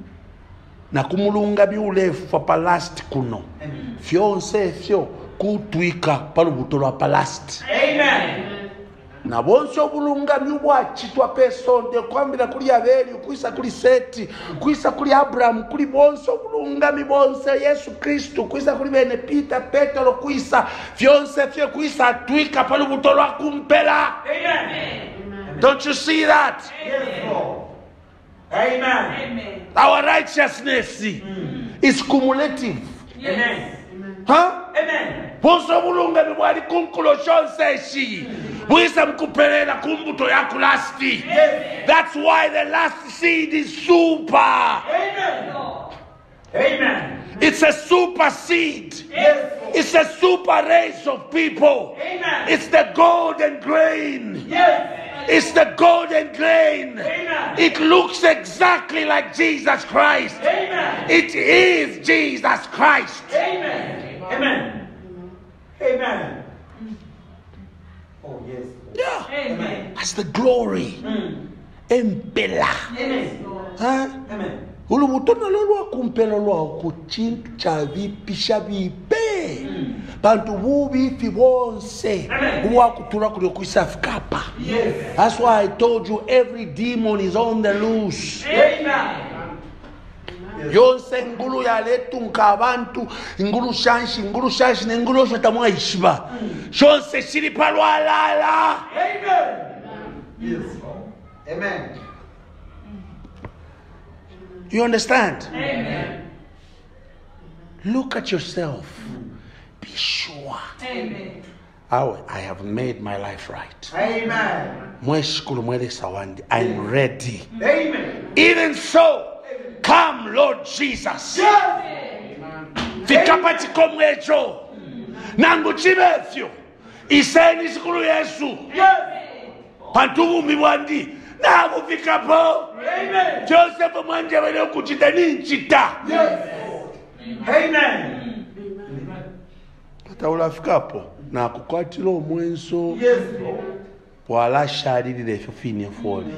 A: Na kumulunga biulefu fa palast kuno.
C: Amen.
A: Fyonse fyo kutwika palubuto lwa palast.
C: Amen.
A: Na bonso bulunga byubwa chitwa pesonde kwambira kuli abeli kuisa kuli Seti kuisa kuli Abraham kuli bonso bulunga mi bonse Yesu Kristo kuisa kuli bene Peter Petro kuisa fyonse fye kuisa twika palubuto lwa kumpela.
C: Amen.
A: Don't you see that?
C: Yes, Lord. Amen.
B: Amen.
A: Our righteousness is cumulative.
C: Amen.
A: Huh?
C: Amen.
A: Bonso bulunga mi bwali kunkulo shonse shi buisa mkupelela kumbuto ya kulasti.
C: Yes.
A: That's why the last seed is super.
C: Amen.
B: Lord.
C: Amen.
A: It's a super seed.
C: Yes.
A: It's a super race of people.
C: Amen.
A: It's the golden grain.
C: Yes.
A: It's the golden grain.
C: Amen.
A: It looks exactly like Jesus Christ.
C: Amen.
A: It is Jesus Christ.
C: Amen. Amen. Amen. Oh, yes.
A: Yeah.
B: Amen.
A: That's the glory.
C: Mm.
A: Empela.
B: Yes, Lord.
A: Huh?
C: Amen.
A: Ulubutona lolwa kumpelo lwa kuchintu cha vipisha vipe. Bantu bubi fibonse.
C: Amen.
A: Uwa kutura kulio kuisa fikapa.
C: Yes.
A: That's why I told you every demon is on the loose.
C: Amen.
A: Yonse ngulu ya letu nkabantu ngulu shanshi ngulu shanshi ne ngulu shotamwa ishiba. Shonse shiri palwa lala.
C: Amen. Yes. Amen.
A: You understand?
B: Amen.
A: Look at yourself. Be sure.
B: Amen.
A: Awe, I have made my life right.
C: Amen.
A: Mweshukuru mwele sawandi. I'm ready.
C: Amen.
A: Even so, come Lord Jesus.
C: Yes.
A: Fikapa chikomwecho. Nangu chibefyo. Iseni sikuru Yesu.
C: Yes.
A: Pantubu miwandi. Nangu fikapo.
C: Amen.
A: Joseph mwanje wale kuchita ninchita.
C: Yes. Amen.
A: Tata ulafikapo. Na kukwatilo mwenso.
C: Yes, Lord.
A: Wala shariri lefyo fine foli.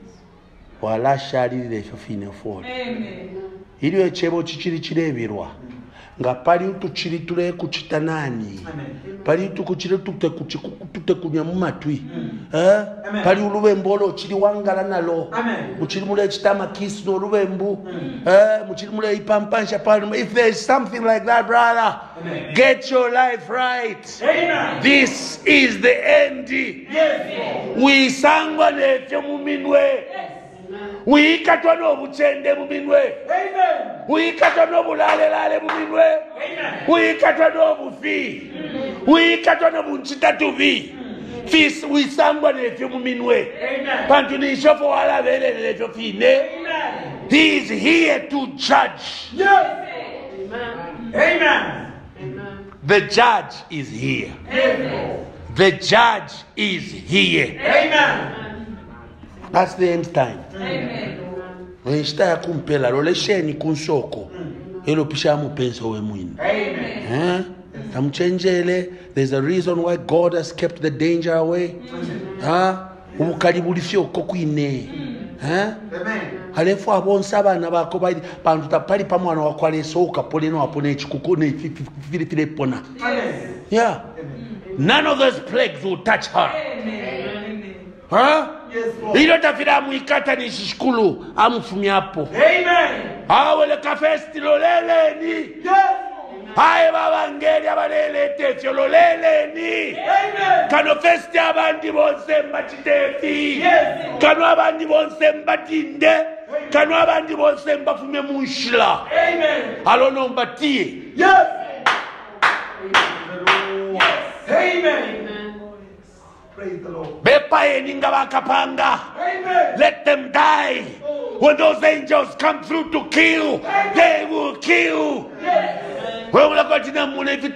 A: Wala shariri lefyo fine foli.
B: Amen.
A: Iliyo echebo chichiri chirebirwa. Nga pali utuchiri tule kuchita nani.
C: Amen.
A: Pali utu kuchiri tute kuchikute kunya mumatwi. Eh? Pali ulubembolo chiri wangala nalo.
C: Amen.
A: Muchiri mule chitama kisi no ulubembu. Eh? Muchiri mule ipampansha pali. If there's something like that, brother,
C: Amen.
A: get your life right.
C: Amen.
A: This is the end.
C: Yes, Lord.
A: We sangwa nefyo muminwe. Wikatwa n'obuchende muminwe.
C: Amen.
A: Wikatwa n'obulalelale muminwe.
C: Amen.
A: Wikatwa n'obufi. Wikatwa n'obunchitatuvi. Fis wisangwa nefyo muminwe.
C: Amen.
A: Pantu nishofo wala velele lefyo fine.
C: Amen.
A: He is here to judge.
C: Yes.
D: Amen.
C: Amen.
D: Amen.
A: The judge is here.
C: Yes.
A: The judge is here.
C: Amen.
A: That's the end time.
B: Amen.
A: Wenshita kumpela lolesheni kunsoko. Elo pisha mupenso we mwini.
C: Amen.
A: Eh? Tamuchenjele. There's a reason why God has kept the danger away. Ha? Ubukalibulifyo kokwine. Eh?
C: Amen.
A: Halefu abonsa abana bako bali bantu tapali pamwana wakwaleso ukapole no apone chikuko ne fili fili pona.
C: Amen.
A: Yeah. None of those plagues will touch her.
B: Amen.
A: Huh?
C: Yes, Lord.
A: Ilo tafira muikata ni shikulu amufumi hapo.
C: Amen.
A: Awele kafesti loleleni.
C: Yes.
A: Haye baba ngeli abalele tefyo loleleni.
C: Amen.
A: Kano festi abandi bonse mbachitefi. Kano abandi bonse mbatinde. Kano abandi bonse mbafume munshila.
C: Amen.
A: Alono mbatiye.
C: Yes. Amen. Praise the Lord.
A: Bepa eninga bakapanga.
C: Amen.
A: Let them die. When those angels come through to kill, they will kill.
C: Amen.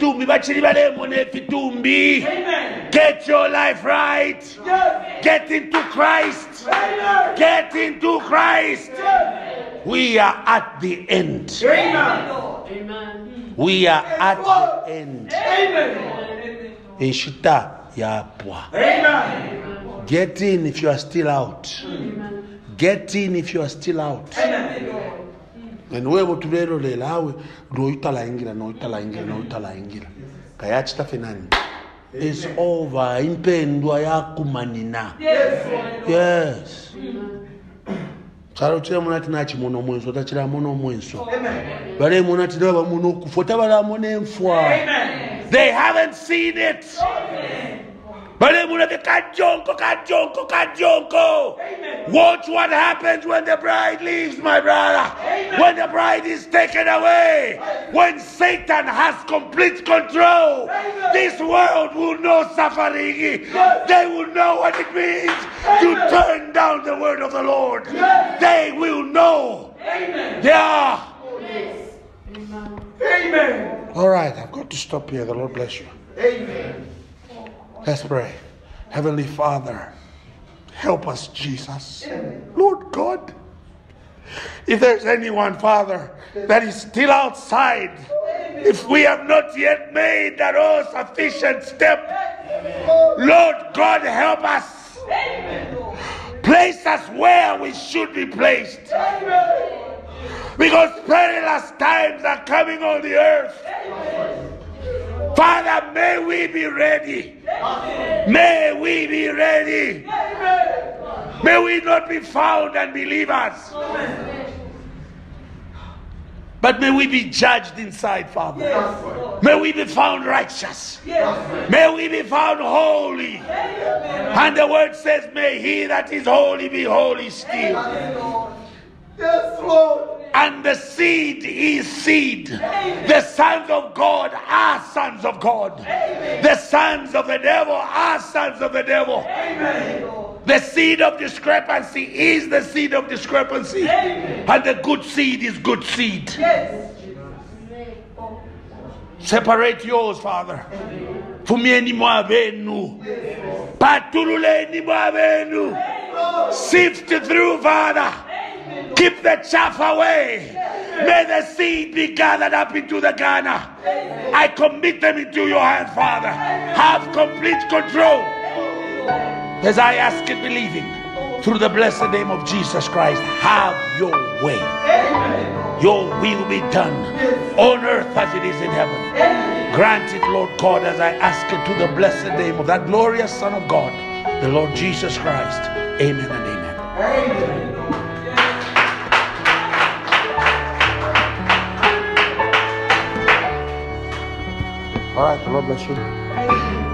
A: Get your life right.
C: Yes.
A: Get into Christ.
C: Amen.
A: Get into Christ.
C: Yes.
A: We are at the end.
C: Amen.
D: Amen.
A: We are at the end.
C: Amen.
A: Ishita yapwa.
C: Amen.
A: Get in if you are still out.
D: Amen.
A: Get in if you are still out.
C: Amen.
A: And we will to le lawe no itala ingira no itala ingira no itala ingira. Kayachita fenani. It's over. Impendwa yakumanina.
C: Yes.
A: Yes.
D: Amen.
A: Charo chira munati nachi mono mwenso tachira mono mwenso.
C: Amen.
A: Bale munati daba mono kufota bala mone mfwa.
C: Amen.
A: They haven't seen it.
C: Amen.
A: Bale munati kajonko kajonko kajonko.
C: Amen.
A: Watch what happens when the bride leaves, my brother.
C: Amen.
A: When the bride is taken away. When Satan has complete control.
C: Amen.
A: This world will know suffering.
C: Yes.
A: They will know what it means
C: Amen.
A: to turn down the word of the Lord.
C: Yes.
A: They will know.
C: Amen.
A: Yeah.
D: Yes. Amen.
C: Amen.
A: All right, I've got to stop here. The Lord bless you.
C: Amen.
A: Let's pray. Heavenly Father, help us, Jesus. Lord God, if there's anyone, Father, that is still outside, if we have not yet made that all sufficient step, Lord God, help us. Place us where we should be placed. Because perilous times are coming on the earth. Father, may we be ready. May we be ready. May we not be found unbelievers. But may we be judged inside, Father. May we be found righteous. May we be found holy. And the word says, may he that is holy be holy still.
C: Yes, Lord.
A: And the seed is seed. The sons of God are sons of God. The sons of the devil are sons of the devil. The seed of discrepancy is the seed of discrepancy. And the good seed is good seed. Separate yours, Father. Fumieni mwabenu. Patululeni mwabenu. Sift through, Father. Keep the chaff away. May the seed be gathered up into the garner. I commit them into your hands, Father. Have complete control. As I ask it, believing, through the blessed name of Jesus Christ, have your way. Your will be done on earth as it is in heaven. Grant it, Lord God, as I ask it to the blessed name of that glorious Son of God, the Lord Jesus Christ. Amen and amen.
C: Amen.
A: All right, the Lord bless you.